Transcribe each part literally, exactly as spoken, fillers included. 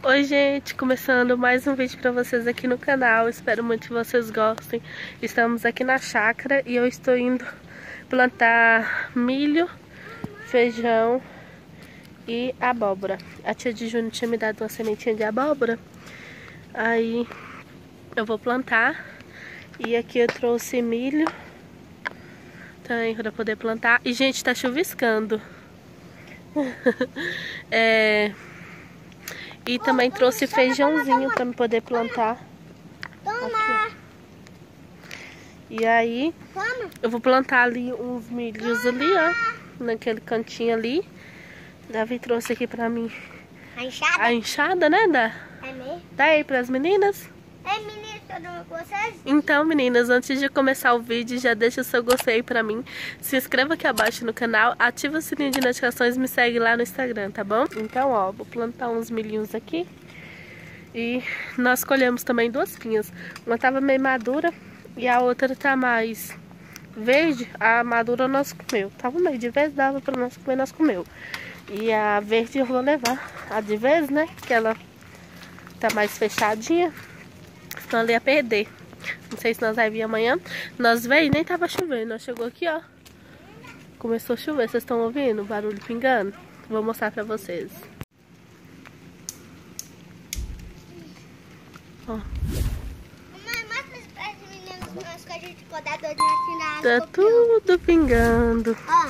Oi gente, começando mais um vídeo pra vocês aqui no canal. Espero muito que vocês gostem. Estamos aqui na chácara e eu estou indo plantar milho, feijão e abóbora. A tia de Júnior tinha me dado uma sementinha de abóbora, aí eu vou plantar. E aqui eu trouxe milho também pra poder plantar. E gente, tá chuviscando. é... E também trouxe feijãozinho pra me poder plantar. Aqui. E aí, eu vou plantar ali uns milhos ali, ó. Naquele cantinho ali. Davi trouxe aqui pra mim a enxada, a enxada, né, Dá? É mesmo? Dá aí pras meninas? É, meninas, todo mundo com vocês? Então, meninas, antes de começar o vídeo, já deixa o seu gostei pra mim. Se inscreva aqui abaixo no canal, ativa o sininho de notificações e me segue lá no Instagram, tá bom? Então, ó, vou plantar uns milhinhos aqui. E nós colhemos também duas pinhas. Uma tava meio madura e a outra tá mais verde. A madura nós comeu. Tava meio de vez, dava pra nós comer, nós comeu. E a verde eu vou levar. A de vez, né, que ela tá mais fechadinha. Senão ela ia perder. Não sei se nós vai vir amanhã. Nós veio e nem tava chovendo. Nós chegou aqui, ó. Começou a chover. Vocês estão ouvindo o barulho pingando? Vou mostrar pra vocês. Ó. Mamãe, mostra para as meninas que a gente ficou da doidinha aqui na água. Tá tudo pingando. Ó.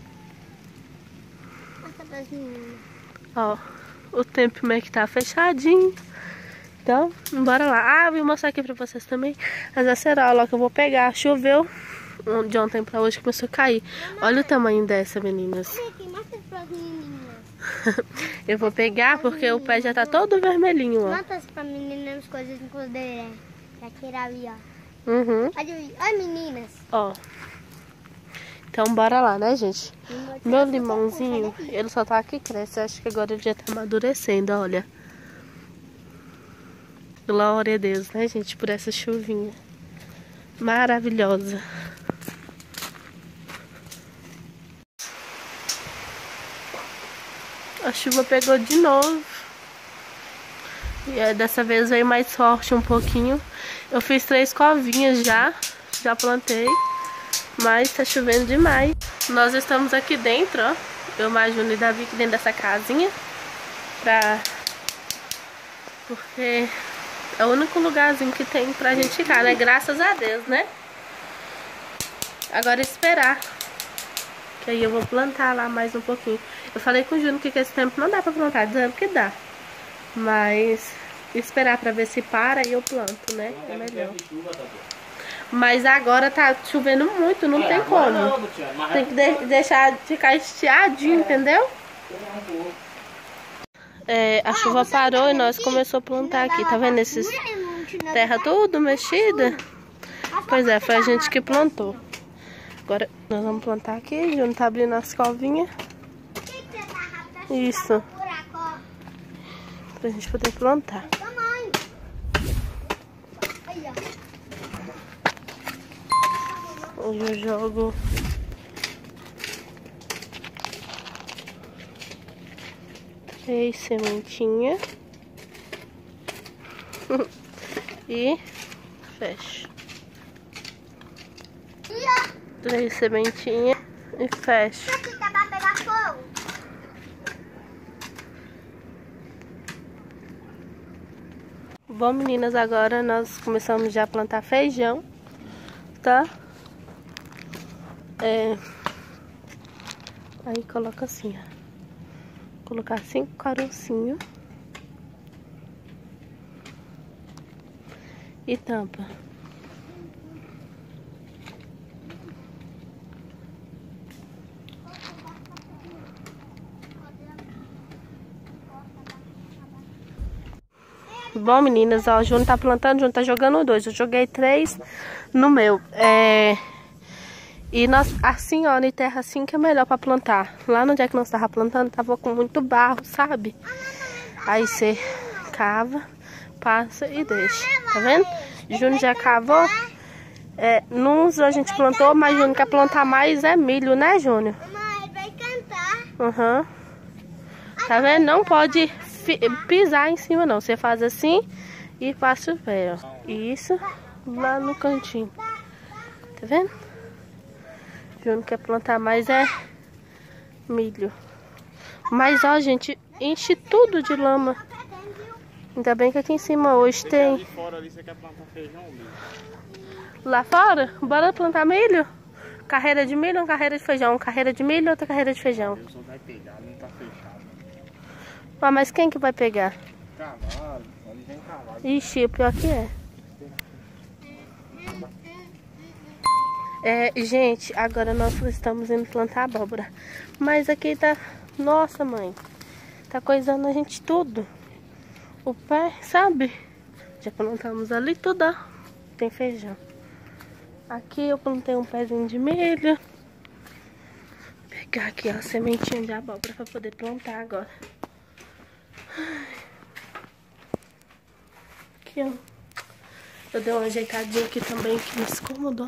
Mostra para as meninas. Ó. O tempo como é que tá fechadinho. Então, bora lá. Ah, vou mostrar aqui pra vocês também as acerolas que eu vou pegar. Choveu de ontem pra hoje, começou a cair. Olha o tamanho dessa, meninas. Aqui, mostra para as meninas. Eu vou pegar porque o pé já tá todo vermelhinho, ó. Mostra para as meninas as coisas que poderem. Aqui ali, ó. Uhum. Olha aí, olha meninas. Ó. Então, bora lá, né, gente? Meu limãozinho, ele só tá aqui cresce. Acho que agora ele já tá amadurecendo, olha. Glória a Deus, né, gente, por essa chuvinha maravilhosa. A chuva pegou de novo. E aí, dessa vez veio mais forte um pouquinho. Eu fiz três covinhas já, já plantei, mas tá chovendo demais. Nós estamos aqui dentro, ó. Eu, Majuna e Davi aqui dentro dessa casinha. Pra... Porque... é o único lugarzinho que tem pra gente ficar, né? Graças a Deus, né? Agora esperar. Que aí eu vou plantar lá mais um pouquinho. Eu falei com o Júnior que com esse tempo não dá pra plantar, dizendo que dá. Mas esperar pra ver se para e eu planto, né? É melhor. Mas agora tá chovendo muito, não tem como. Tem que de deixar ficar estiadinho, entendeu? É, a chuva parou e nós começamos a plantar aqui. Tá vendo esses terra tudo mexida? Pois é, foi a gente que plantou. Agora nós vamos plantar aqui. Júnior tá abrindo as covinhas. Isso. Pra gente poder plantar. Hoje eu jogo três sementinhas e fecho. Três sementinhas e fecho. Bom, meninas, agora nós começamos já a plantar feijão, tá? É... Aí coloca assim, ó. Colocar cinco carocinhos e tampa. Bom, meninas, ó, o Júnior tá plantando, o Júnior tá jogando dois. Eu joguei três no meu. É... E nós, assim, ó, em terra assim que é melhor pra plantar. Lá no dia que nós tava plantando, tava com muito barro, sabe? Aí você cava, passa e deixa. Tá vendo? Júnior já cavou. É, nos a gente plantou, mas Júnior quer plantar mais é milho, né, Júnior? Mamãe, vai cantar. Aham. Uhum. Tá vendo? Não pode pisar em cima não. Você faz assim e passa o pé, ó. Isso lá no cantinho. Tá vendo? Júnior quer plantar mais é milho. Mas ó, gente, enche tudo de lama. Ainda bem que aqui em cima hoje tem. Ali fora ali você quer plantar feijão ou milho? Lá fora? Bora plantar milho? Carreira de milho ou carreira de feijão? Carreira de milho ou outra carreira de feijão? Deus só vai pegar, não tá fechado. Ah, mas quem que vai pegar? Cavalo, ali vem cavalo. Ixi, o pior que é. É, gente, agora nós estamos indo plantar abóbora. Mas aqui tá... Nossa, mãe. Tá coisando a gente tudo. O pé, sabe? Já plantamos ali tudo, ó. Tem feijão. Aqui eu plantei um pezinho de milho. Vou pegar aqui, ó, a sementinha de abóbora pra poder plantar agora. Aqui, ó. Eu dei uma ajeitadinha aqui também, que me incomodou.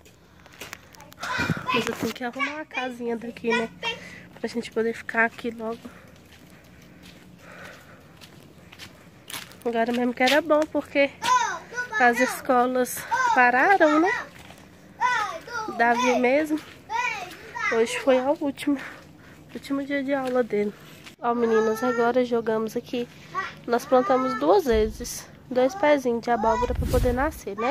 Mas eu tenho que arrumar a casinha daqui, né? Pra gente poder ficar aqui logo. Agora mesmo que era bom, porque as escolas pararam, né? Davi mesmo. Hoje foi o último, último dia de aula dele. Ó, meninas, agora jogamos aqui. Nós plantamos duas vezes. Dois pezinhos de abóbora pra poder nascer, né?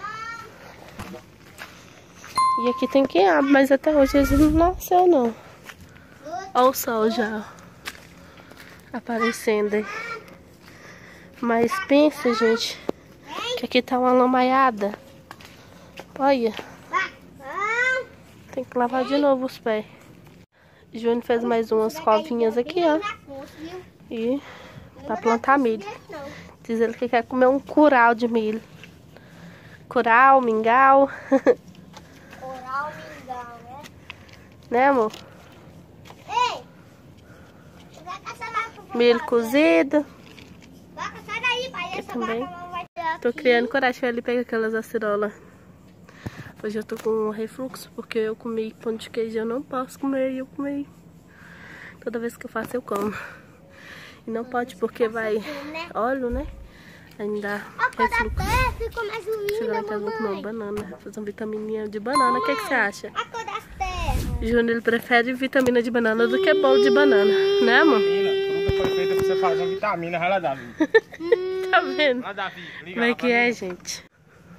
E aqui tem quiabo, mas até hoje eles não nasceu, não. Olha o sol já aparecendo aí. Mas pensa, gente, que aqui tá uma lamaiada. Olha. Tem que lavar de novo os pés. Júnior fez mais umas covinhas aqui, ó. E pra plantar milho. Diz ele que quer comer um curau de milho. Curau, mingau. Curau, mingau, né? Né, amor? Ei! Vai caçar lá pro Milho cozido. Vai caçar daí, pai. Eu Essa também. vaca não vai ter Tô aqui. criando coragem pra ele pegar aquelas acerolas. Hoje eu tô com refluxo porque eu comi pão de queijo e eu não posso comer. E eu comi. Toda vez que eu faço eu como. E não pode porque vai óleo, né? Ainda A cor da refluxo. terra ficou mais Chegou linda, lá em casa, vou comer uma mamãe. banana. Fazer uma vitamininha de banana. O que, que você acha? A cor das terras. Júnior, ele prefere vitamina de banana do que bolo de banana. Né, amor? Vitamina, fruta foi feita pra você fazer uma vitamina. Vai lá, Davi. Tá vendo? Lá, Davi. Liga Como é lá que pra é, mim. gente?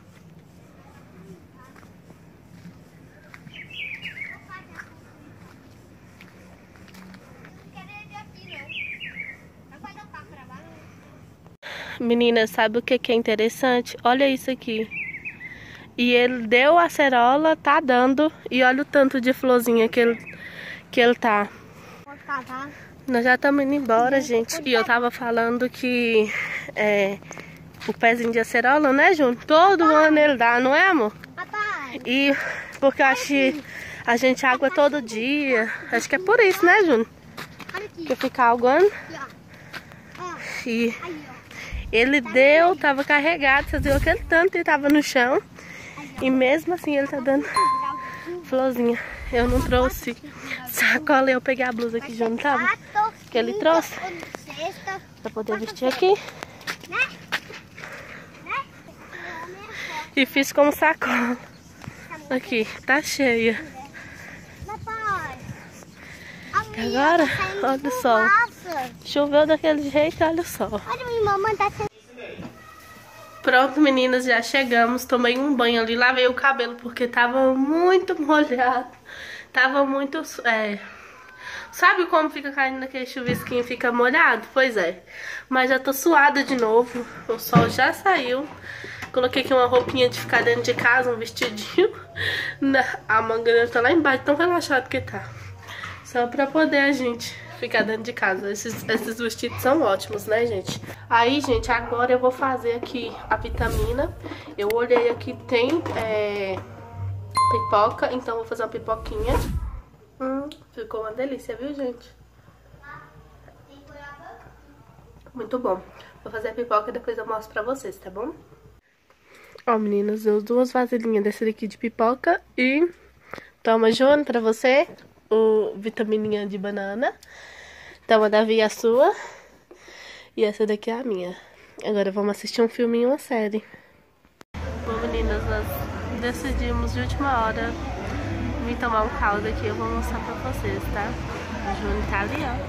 Menina, sabe o que que é interessante? Olha isso aqui. E ele deu a acerola, tá dando. E olha o tanto de florzinha que ele, que ele tá. Nós já estamos indo embora, gente. E eu tava falando que é, o pezinho de acerola, né, Júnior? Todo ano ele dá, não é, amor? Papai. E porque eu acho que a gente água todo dia. Acho que é por isso, né, Júnior? Olha aqui. Que fica aguando. Aqui, ó. Ó. E Aí, ó. ele deu, tava carregado, você viu aquele tanto e tava no chão. E mesmo assim ele tá dando florzinha. Eu não trouxe sacola, eu peguei a blusa que o Júnior tava. Que ele trouxe. Sexta. Pra poder vestir aqui. Né? Né? E fiz como sacola. Aqui, tá cheia. Papai. E agora, olha o sol. Nossa. Choveu daquele jeito, olha o sol. Olha, minha mamãe tá sendo... Pronto, meninas, já chegamos. Tomei um banho ali, lavei o cabelo porque tava muito molhado. Tava muito... É... Sabe como fica caindo naquele chuvisquinho e fica molhado? Pois é. Mas já tô suada de novo. O sol já saiu. Coloquei aqui uma roupinha de ficar dentro de casa, um vestidinho. A manga tá lá embaixo, tão relaxado que tá. Só pra poder a gente ficar dentro de casa. Esses, esses vestidos são ótimos, né, gente? Aí, gente, agora eu vou fazer aqui a vitamina. Eu olhei aqui, tem é, pipoca, então vou fazer uma pipoquinha. Hum, ficou uma delícia, viu, gente? Muito bom. Vou fazer a pipoca e depois eu mostro pra vocês, tá bom? Ó, meninas, deu duas vasilhinhas desse daqui de pipoca e... Toma, Júnior, pra você, o vitamininha de banana. Toma, Davi, a sua. E essa daqui é a minha. Agora vamos assistir um filminho e uma série. Bom, meninas, nós decidimos de última hora vir tomar um caldo aqui. Eu vou mostrar pra vocês, tá? O Júnior tá ali, ó.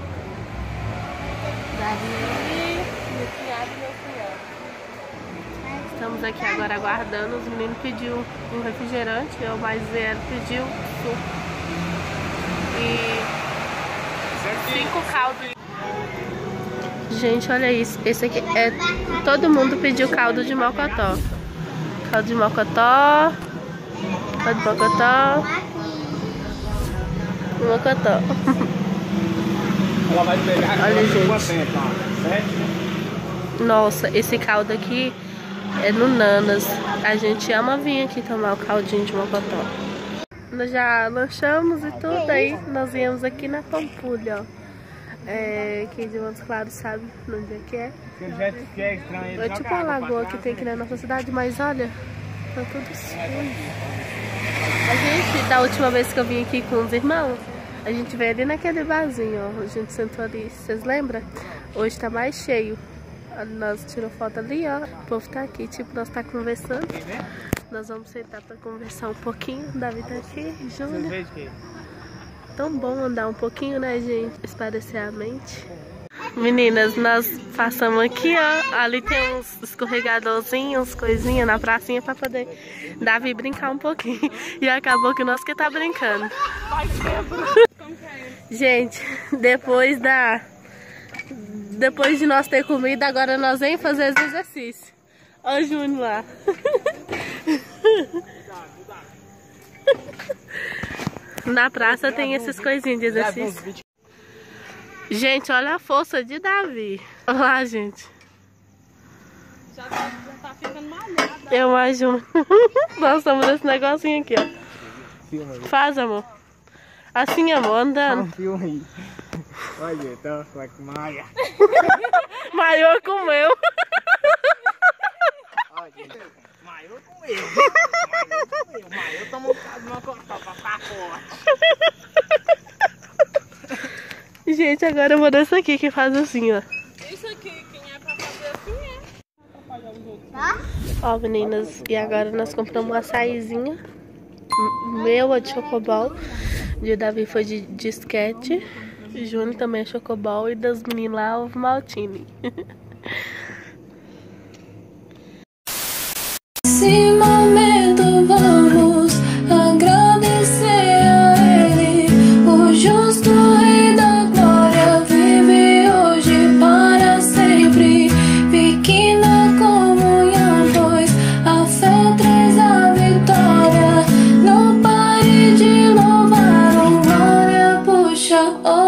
Davi, meu cunhado e meu cunhado. Estamos aqui agora aguardando. Os meninos pediu um refrigerante, eu mais zero pediu suco. E cinco caldos. Gente, olha isso. Esse aqui é... Todo mundo pediu caldo de mocotó. Caldo de mocotó. Caldo de mocotó. Mocotó. Ela vai pegar. Olha, gente. Tempo, Sete? Nossa, esse caldo aqui é no Nanas. A gente ama vir aqui tomar o caldinho de mocotó. Nós já lanchamos e tudo, aí nós viemos aqui na Pampulha, ó. É, quem de Montes Claros sabe onde é que é. É estranho. É tipo uma lagoa que tem aqui na nossa cidade, mas olha, tá tudo sujo. A gente, da última vez que eu vim aqui com os irmãos, a gente veio ali naquele barzinho, ó. A gente sentou ali, vocês lembram? Hoje tá mais cheio. Nós tiramos foto ali, ó. O povo tá aqui, tipo, nós tá conversando. Nós vamos sentar pra conversar um pouquinho. O Davi tá aqui, Júnior. Tão bom andar um pouquinho, né, gente? Esparecer a mente. Meninas, nós passamos aqui, ó. Ali tem uns escorregadorzinhos, coisinhas na pracinha pra poder Davi brincar um pouquinho. E acabou que nós que tá brincando. Gente, depois da... Depois de nós ter comido, agora nós vem fazer exercício. Olha o Júnior lá. Na praça tem essas coisinhas de exercício. Gente, olha a força de Davi. Olha lá, gente. Já tá, já tá ficando malhada. Eu imagino. Nós estamos nesse negocinho aqui, ó. Faz, amor. Assim, amor, andando. Olha, então, vai com maia. Maior comeu. Maior com eu. Maior com eu. Maior tomou um bocado de uma copa pra ficar forte. Gente, agora eu vou dessa aqui que faz assim, ó. Isso aqui, quem é pra fazer assim é. Ó, meninas, e agora nós compramos um açaizinho. Meu é de chocobol. De Davi foi de disquete. Júnior também é chocobol. E das meninas lá, ovo maltine. Nesse momento vamos agradecer a Ele, o justo Rei da Glória vive hoje para sempre. Fique na comunhão, pois a fé traz a vitória. Não pare de louvar, oh glória, puxa. Oh.